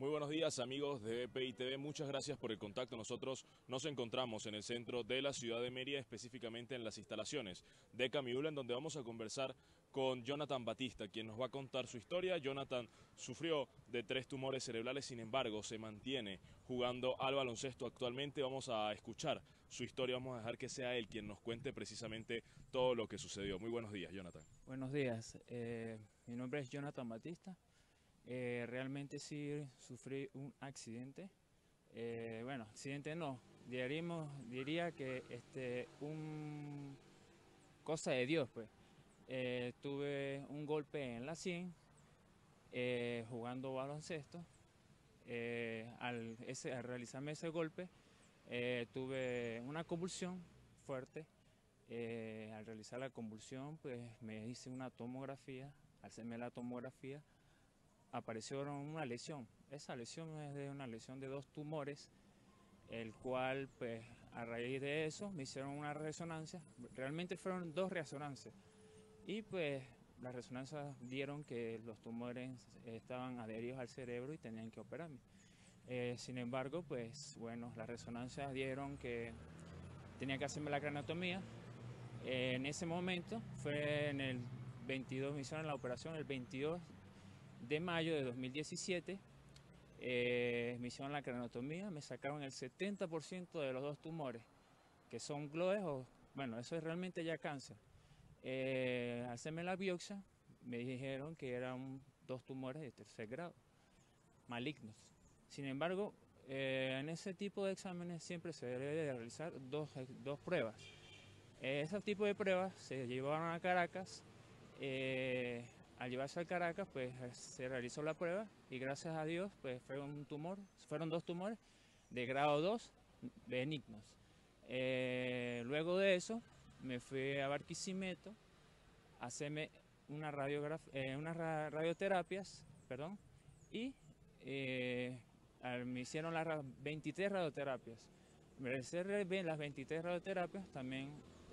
Muy buenos días amigos de BPI TV, muchas gracias por el contacto. Nosotros nos encontramos en el centro de la ciudad de Mérida, específicamente en las instalaciones de Camiula, en donde vamos a conversar con Jonathan Batista, quien nos va a contar su historia. Jonathan sufrió de 3 tumores cerebrales, sin embargo se mantiene jugando al baloncesto actualmente. Vamos a escuchar su historia, vamos a dejar que sea él quien nos cuente precisamente todo lo que sucedió. Muy buenos días, Jonathan. Buenos días, mi nombre es Jonathan Batista. Realmente sí sufrí un accidente. Bueno, accidente no, diría que un cosa de Dios, pues. Tuve un golpe en la sien jugando baloncesto. Al realizarme ese golpe, tuve una convulsión fuerte. Al realizar la convulsión, pues me hice una tomografía. Al hacerme la tomografía, apareció una lesión. Esa lesión es de una lesión de 2 tumores, el cual, pues, a raíz de eso me hicieron una resonancia. Realmente fueron 2 resonancias. Y pues las resonancias dieron que los tumores estaban adheridos al cerebro y tenían que operarme. Sin embargo, pues bueno, las resonancias dieron que tenía que hacerme la craneotomía. En ese momento fue en el 22, me hicieron la operación el 22 de mayo de 2017. Me hicieron la craneotomía, me sacaron el 70% de los 2 tumores, que son gloes o, bueno, eso es realmente ya cáncer. Al hacerme la biopsia, me dijeron que eran 2 tumores de tercer grado, malignos. Sin embargo, en ese tipo de exámenes siempre se debe de realizar dos pruebas. Ese tipo de pruebas se llevaron a Caracas. Al llevarse a Caracas, pues se realizó la prueba y gracias a Dios, pues fueron 2 tumores de grado 2 benignos. Luego de eso, me fui a Barquisimeto a hacerme unas radioterapias, perdón, y me hicieron las 23 radioterapias. Me realicé bien las 23 radioterapias, también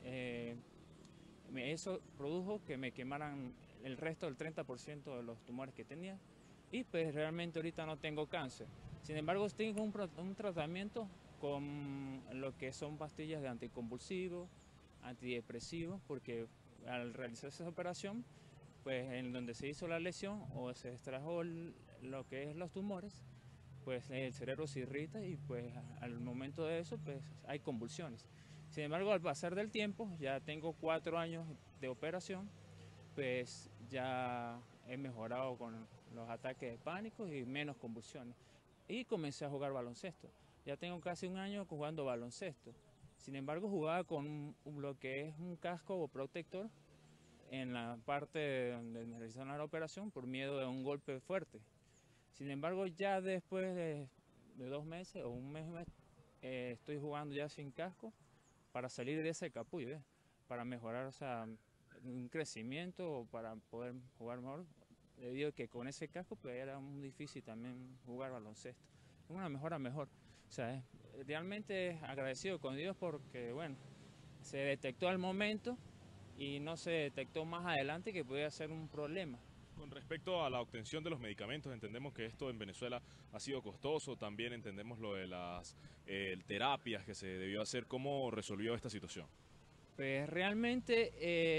eso produjo que me quemaran el resto del 30% de los tumores que tenía y pues realmente ahorita no tengo cáncer. Sin embargo, tengo un tratamiento con lo que son pastillas de anticonvulsivos, antidepresivos, porque al realizar esa operación, pues en donde se hizo la lesión o se extrajo lo que es los tumores, pues el cerebro se irrita y pues al momento de eso pues hay convulsiones. Sin embargo, al pasar del tiempo, ya tengo 4 años de operación, pues ya he mejorado con los ataques de pánico y menos convulsiones. Y comencé a jugar baloncesto. Ya tengo casi un año jugando baloncesto. Sin embargo, jugaba con lo que es un casco o protector en la parte donde me realizaron la operación por miedo de un golpe fuerte. Sin embargo, ya después de 2 meses o un mes, estoy jugando ya sin casco para salir de ese capullo, para mejorar, o sea, un crecimiento o para poder jugar mejor. Debido a que con ese casco pues era muy difícil también jugar baloncesto. Una mejora mejor. O sea, realmente agradecido con Dios porque, bueno, se detectó al momento y no se detectó más adelante que podía ser un problema. Con respecto a la obtención de los medicamentos, entendemos que esto en Venezuela ha sido costoso, también entendemos lo de las terapias que se debió hacer. ¿Cómo resolvió esta situación? Pues realmente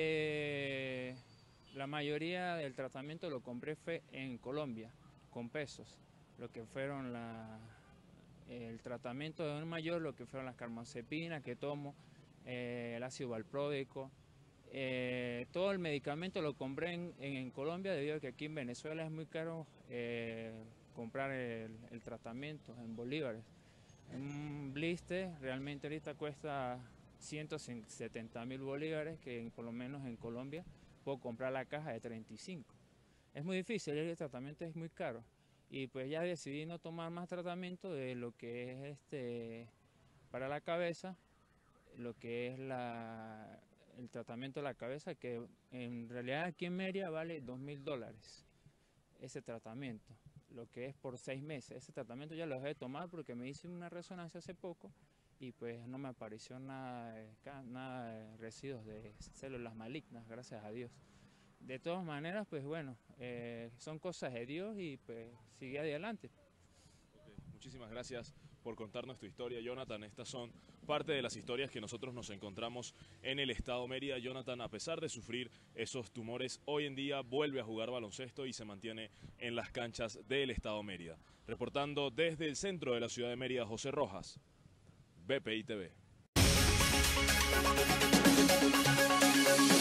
la mayoría del tratamiento lo compré fue en Colombia, con pesos. Lo que fueron el tratamiento de un mayor, lo que fueron las carbamazepina que tomo, el ácido valpródico. Todo el medicamento lo compré en Colombia debido a que aquí en Venezuela es muy caro comprar el tratamiento en bolívares. Un blister realmente ahorita cuesta 170.000 bolívares, que por lo menos en Colombia puedo comprar la caja de 35. Es muy difícil, el tratamiento es muy caro. Y pues ya decidí no tomar más tratamiento de lo que es para la cabeza, lo que es el tratamiento de la cabeza, que en realidad aquí en Mérida vale $2.000 ese tratamiento, lo que es por 6 meses. Ese tratamiento ya lo dejé de tomar porque me hice una resonancia hace poco y pues no me apareció nada de residuos de células malignas, gracias a Dios. De todas maneras, pues bueno, son cosas de Dios y pues sigue adelante. Muchísimas gracias por contarnos tu historia, Jonathan. Estas son parte de las historias que nosotros nos encontramos en el estado Mérida. Jonathan, a pesar de sufrir esos tumores, hoy en día vuelve a jugar baloncesto y se mantiene en las canchas del estado Mérida. Reportando desde el centro de la ciudad de Mérida, José Rojas, BPI TV.